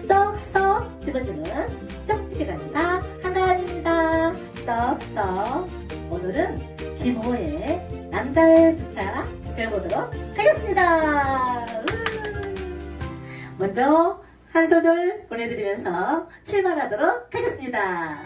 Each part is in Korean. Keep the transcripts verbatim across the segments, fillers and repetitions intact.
쏙쏙 집어주는 쪽집게 강사 한가은입니다. 쏙쏙. 오늘은 김호의 남자의 부탁 배워보도록 하겠습니다. 먼저 한 소절 보내드리면서 출발하도록 하겠습니다.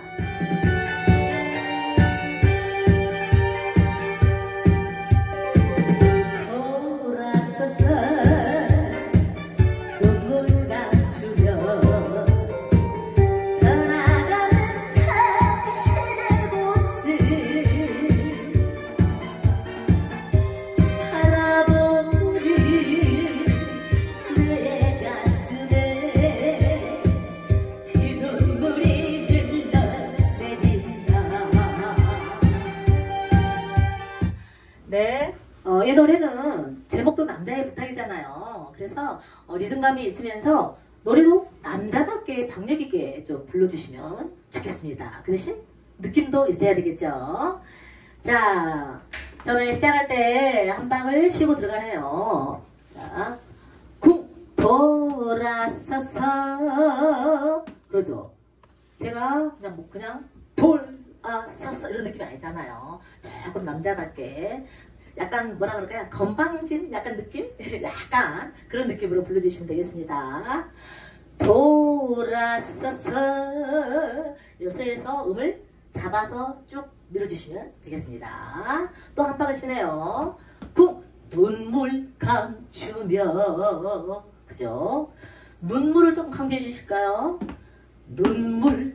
네, 어, 이 노래는 제목도 남자의 부탁이잖아요. 그래서 어, 리듬감이 있으면서 노래도 남자답게 박력있게 좀 불러주시면 좋겠습니다. 그 대신 느낌도 있어야 되겠죠. 자, 처음에 시작할 때 한 방을 쉬고 들어가네요. 자, 쿵 돌아서서 그러죠. 제가 그냥 뭐 그냥 돌 아, 섰어 이런 느낌이 아니잖아요. 조금 남자답게 약간 뭐라 그럴까요? 건방진 약간 느낌? 약간 그런 느낌으로 불러주시면 되겠습니다. 돌아서서 요새에서 음을 잡아서 쭉 밀어주시면 되겠습니다. 또 한 방을 쉬네요. 쿵 눈물 감추며 그죠? 눈물을 좀 강조해 주실까요? 눈물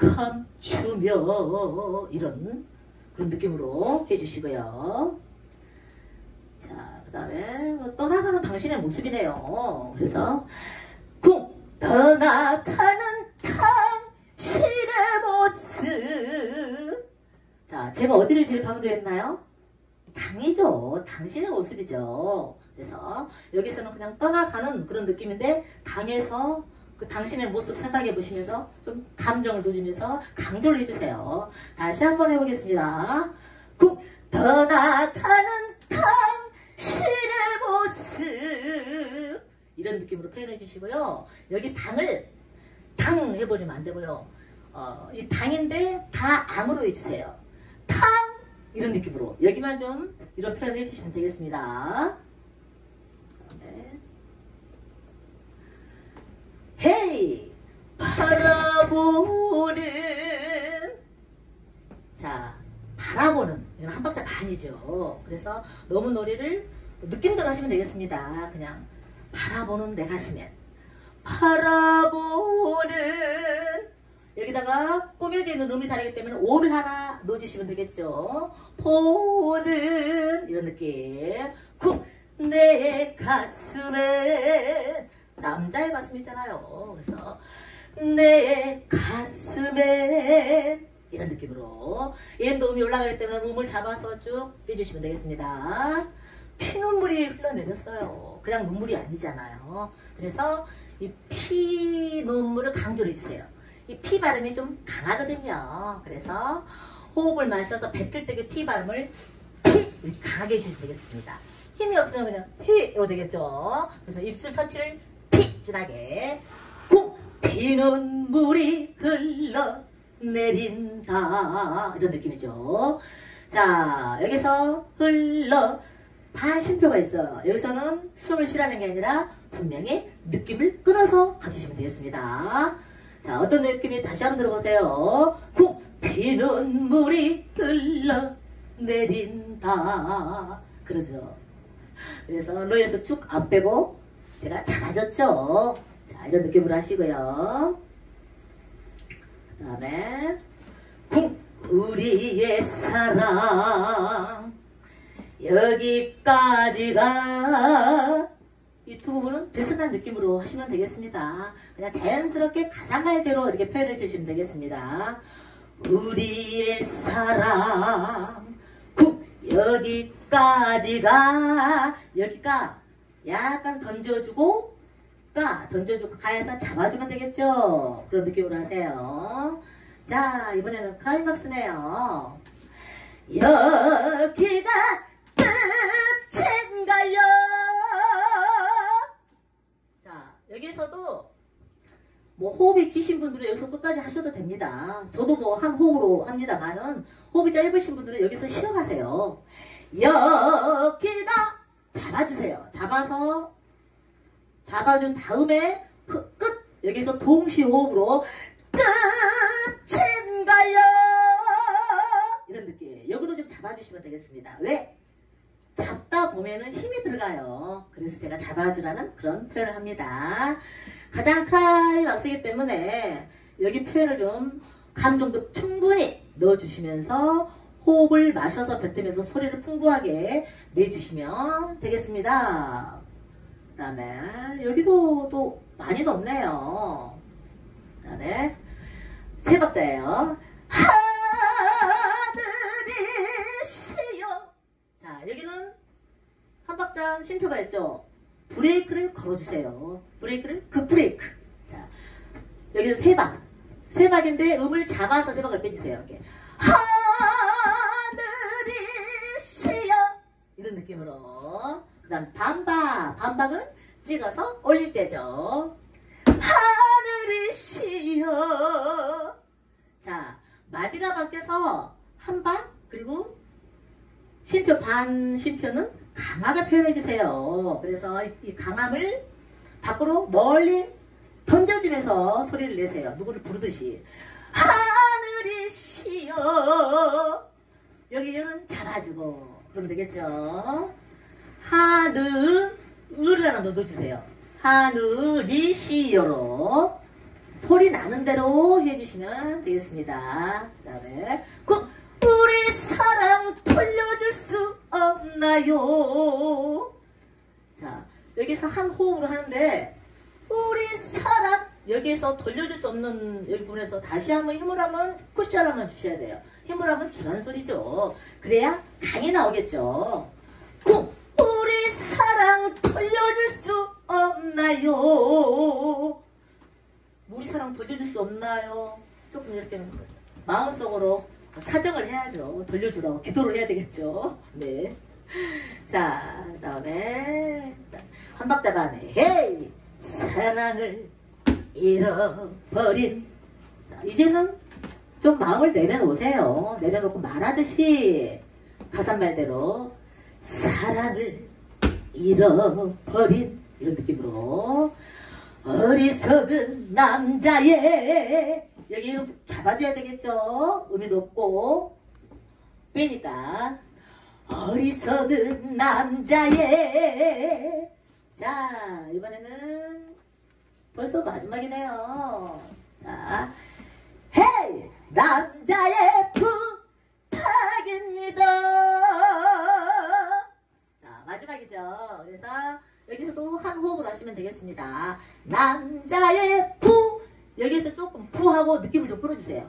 감추며 이런 그런 느낌으로 해주시고요. 자, 그 다음에 뭐 떠나가는 당신의 모습이네요. 그래서 쿵 떠나가는 당신의 모습. 자, 제가 어디를 제일 강조했나요? 당이죠. 당신의 모습이죠. 그래서 여기서는 그냥 떠나가는 그런 느낌인데 당에서 그 당신의 모습 생각해 보시면서 좀 감정을 넣어주면서 강조를 해주세요. 다시 한번 해보겠습니다. 쿵 떠나가는 당신의 모습 이런 느낌으로 표현해 주시고요. 여기 당을 당 해버리면 안 되고요. 어, 이 당인데 다 앙으로 해주세요. 당 이런 느낌으로 여기만 좀 이런 표현을 해주시면 되겠습니다. 네. 헤이 바라보는 자 바라보는 이건 한 박자 반이죠. 그래서 너무 노래를 느낌대로 하시면 되겠습니다. 그냥 바라보는 내 가슴에 바라보는 여기다가 꾸며져 있는 음이 다르기 때문에 오를 하나 넣어주시면 되겠죠. 보는 이런 느낌 쿵 내 가슴에 남자의 가슴이잖아요. 그래서 내 가슴에 이런 느낌으로 얘도 음이 올라가기 때문에 음을 잡아서 쭉 빼주시면 되겠습니다. 피눈물이 흘러내렸어요. 그냥 눈물이 아니잖아요. 그래서 이 피눈물을 강조를 해주세요. 이 피 발음이 좀 강하거든요. 그래서 호흡을 마셔서 뱉을 때 그 피 발음을 피 강하게 해주시면 되겠습니다. 힘이 없으면 그냥 피로 되겠죠. 그래서 입술 터치를 피 진하게 쿵 피눈물이 흘러내린다 이런 느낌이죠. 자 여기서 흘러 반심표가 있어요. 여기서는 숨을 쉬라는 게 아니라 분명히 느낌을 끊어서 가주시면 되겠습니다. 자 어떤 느낌이 다시 한번 들어보세요. 쿵 피눈물이 흘러내린다 그러죠. 그래서 로에서 쭉 안 빼고 제가 잡아줬죠. 자 이런 느낌으로 하시고요. 그 다음에 쿵 우리의 사랑 여기까지가 이 두 부분은 비슷한 느낌으로 하시면 되겠습니다. 그냥 자연스럽게 가사 말대로 이렇게 표현해 주시면 되겠습니다. 우리의 사랑 쿵 여기까지가 여기가 약간 던져주고 가 던져주고 가에서 잡아주면 되겠죠. 그런 느낌으로 하세요. 자 이번에는 클라이막스네요. 여기가 끝인가요? 자 여기서도 뭐 호흡이 기신 분들은 여기서 끝까지 하셔도 됩니다. 저도 뭐 한 호흡으로 합니다만은 호흡이 짧으신 분들은 여기서 쉬어가세요. 여기다 잡아주세요. 잡아서 잡아준 다음에 끝! 여기서 동시 호흡으로 끝인가요? 이런 느낌. 여기도 좀 잡아주시면 되겠습니다. 왜? 잡다 보면은 힘이 들어가요. 그래서 제가 잡아주라는 그런 표현을 합니다. 가장 클라이막스이기 때문에 여기 표현을 좀 감정도 충분히 넣어주시면서 호흡을 마셔서 뱉으면서 소리를 풍부하게 내주시면 되겠습니다. 그 다음에 여기도 또 많이 높네요. 그 다음에 세 박자예요. 하늘이시여. 자, 여기는 한 박자 쉼표가 있죠. 브레이크를 걸어주세요. 브레이크를 급브레이크. 자, 여기서 세 박. 세 박인데 음을 잡아서 세 박을 빼주세요. 이렇게. 하늘이시여. 이런 느낌으로. 그 다음 반박. 반박은 찍어서 올릴 때죠. 하늘이시여. 자, 마디가 바뀌어서 한 박, 그리고 쉼표 반 쉼표는 강하게 표현해주세요. 그래서 이 강함을 밖으로 멀리 던져주면서 소리를 내세요. 누구를 부르듯이. 하늘이시여. 여기는 잡아주고 그러면 되겠죠. 하늘 을을 하나 넣어주세요. 하늘이시여로 소리 나는 대로 해주시면 되겠습니다. 그 다음에 우리 사랑 돌려줄 수 없나요? 자, 여기서 한 호흡으로 하는데 우리 사랑 여기에서 돌려줄 수 없는 여기 부분에서 다시 한번 힘을 한번 쿠션을 한번 주셔야 돼요. 힘을 한번 주라는 소리죠. 그래야 강이 나오겠죠. 쿵! 우리 사랑 돌려줄 수 없나요? 우리 사랑 돌려줄 수 없나요? 조금 이렇게 마음속으로 사정을 해야죠. 돌려주라고 기도를 해야 되겠죠. 네. 자, 그 다음에 한 박자 반에 헤이 사랑을 잃어버린. 자, 이제는 좀 마음을 내려놓으세요. 내려놓고 말하듯이 가사 말대로 사랑을 잃어버린 이런 느낌으로 어리석은 남자의 여기는 잡아줘야 되겠죠. 음이 높고 빼니까 어리석은 남자의. 자, 이번에는 벌써 마지막이네요. 자, 헤이 남자의 부탁입니다. 자, 마지막이죠. 그래서 여기서도 한 호흡을 하시면 되겠습니다. 남자의 부. 여기서 조금 부하고 느낌을 좀 끌어주세요.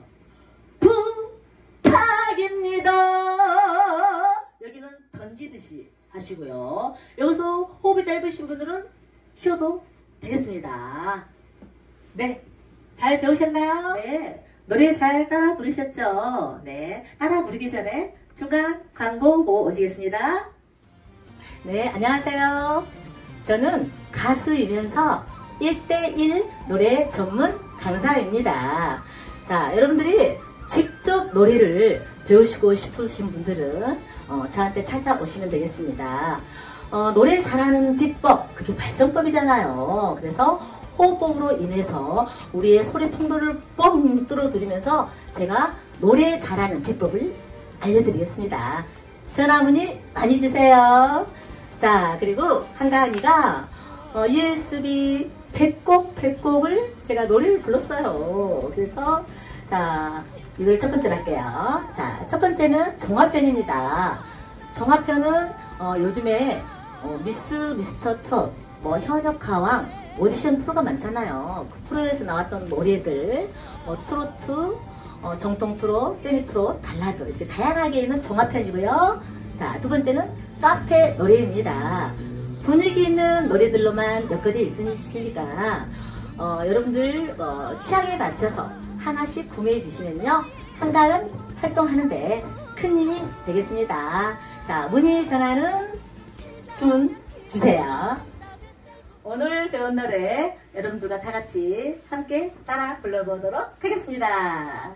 부탁입니다. 여기는 던지듯이 하시고요. 여기서 호흡이 짧으신 분들은 쉬어도 되겠습니다. 네, 잘 배우셨나요? 네, 노래 잘 따라 부르셨죠? 네, 따라 부르기 전에 중간 광고 보고 오시겠습니다. 네, 안녕하세요. 저는 가수이면서 일 대일 노래 전문 강사입니다. 자, 여러분들이 직접 노래를 배우시고 싶으신 분들은 어, 저한테 찾아오시면 되겠습니다. 어, 노래 잘하는 비법, 그게 발성법이잖아요. 그래서 호흡법으로 인해서 우리의 소리 통로를 뻥 뚫어드리면서 제가 노래 잘하는 비법을 알려드리겠습니다. 전화 문의 많이 주세요. 자, 그리고 한가하니가 어, 유에스비 백 곡 백 곡을 제가 노래를 불렀어요. 그래서 자, 이걸 첫 번째로 할게요. 자, 첫 번째는 종합편입니다. 종합편은 어, 요즘에 어, 미스 미스터 트롯, 뭐 현역 가왕 오디션 프로가 많잖아요. 그 프로에서 나왔던 노래들, 어, 트로트, 어, 정통 트롯, 세미 트롯, 발라드 이렇게 다양하게 있는 종합편이고요. 자, 두 번째는 카페 노래입니다. 분위기 있는 노래들로만 엮어져 있으니까 어, 여러분들 어, 취향에 맞춰서 하나씩 구매해 주시면요, 한가은 활동하는데 큰 힘이 되겠습니다. 자, 문의 전화는 주문 주세요. 오늘 배운 노래 여러분들과 다 같이 함께 따라 불러보도록 하겠습니다.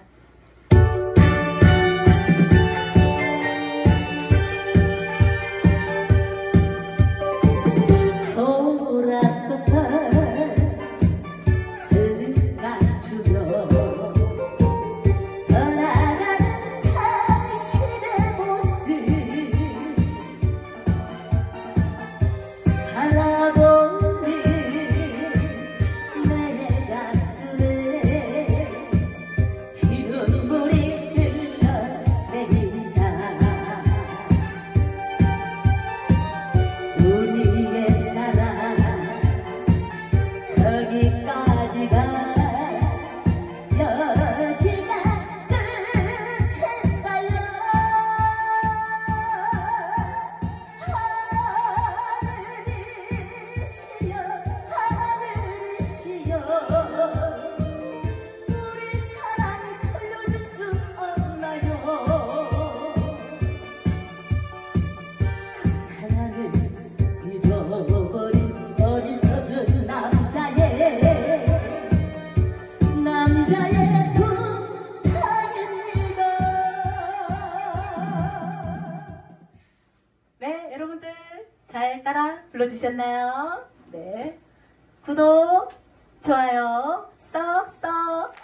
네, 여러분들 잘 따라 불러주셨나요? 네. 구독, 좋아요, 썩썩